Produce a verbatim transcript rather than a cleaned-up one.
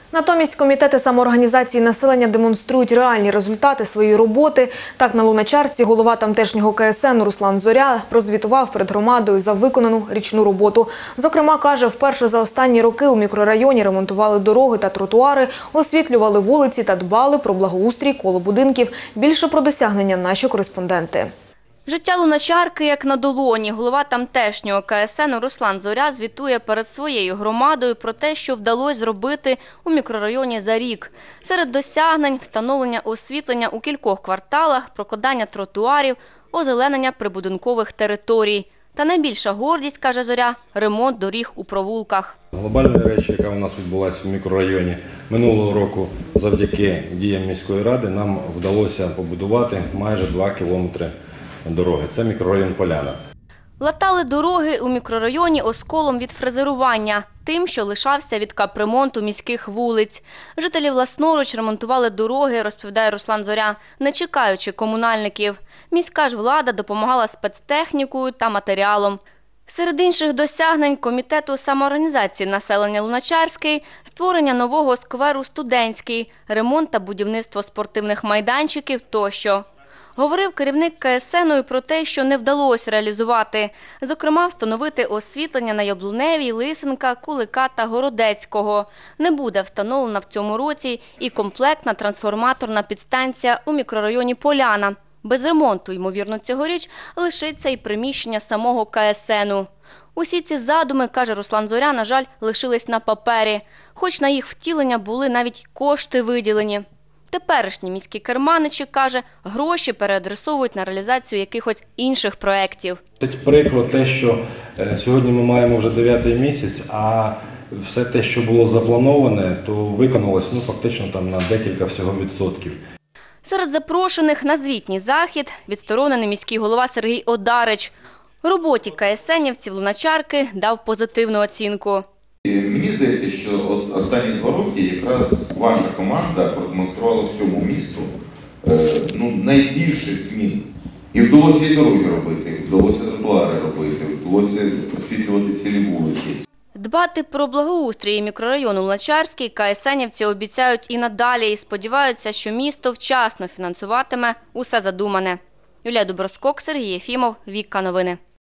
Натомість комітети самоорганізації населення демонструють реальні результати своєї роботи. Так, на Луначарці голова тамтешнього ка ес ен Руслан Зоря прозвітував перед громадою за виконану річну роботу. Зокрема, каже, вперше за останні роки у мікрорайоні ремонтували дороги та тротуари, освітлювали вулиці та дбали про благоустрій коло будинків. Більше про досягнення наші кореспонденти. Життя Луначарки як на долоні. Голова тамтешнього ка ес ен Руслан Зоря звітує перед своєю громадою про те, що вдалося зробити у мікрорайоні за рік. Серед досягнень – встановлення освітлення у кількох кварталах, прокладання тротуарів, озеленення прибудинкових територій. Та найбільша гордість, каже Зоря – ремонт доріг у провулках. Глобальна річ, яка у нас відбулася в мікрорайоні минулого року, завдяки діям міської ради, нам вдалося побудувати майже два кілометри дороги. Це мікрорайон Поляна. Латали дороги у мікрорайоні осколом від фрезерування, тим, що лишався від капремонту міських вулиць. Жителі власноруч ремонтували дороги, розповідає Руслан Зоря, не чекаючи комунальників. Міська ж влада допомагала спецтехнікою та матеріалом. Серед інших досягнень комітету самоорганізації населення Луначарський – створення нового скверу «Студентський», ремонт та будівництво спортивних майданчиків тощо. Говорив керівник ка ес ену про те, що не вдалося реалізувати. Зокрема, встановити освітлення на Яблуневій, Лисенка, Кулика та Городецького. Не буде встановлена в цьому році і комплектна трансформаторна підстанція у мікрорайоні Поляна. Без ремонту, ймовірно, цьогоріч лишиться і приміщення самого ка ес ену. Усі ці задуми, каже Руслан Зоря, на жаль, лишились на папері. Хоч на їх втілення були навіть кошти виділені. Теперішні міські керманичі, каже, гроші переадресовують на реалізацію якихось інших проєктів. Прикро те, що сьогодні ми маємо вже дев'ятий місяць, а все те, що було заплановане, то виконалось ну, фактично там, на декілька всього відсотків. Серед запрошених на звітній захід відсторонений міський голова Сергій Одарич. Роботі ка ес енівців Луначарки дав позитивну оцінку. Мені здається, що от останні два роки якраз ваша команда продемонструвала всьому місту ну, найбільше змін. І вдалося і дороги робити, і вдалося тротуари робити, і вдалося освітлювати цілі вулиці. Дбати про благоустрій мікрорайону Луначарський ка ес енівці обіцяють і надалі, і сподіваються, що місто вчасно фінансуватиме усе задумане. Юлія Доброскок, Сергій Єфімов, Вікка Новини.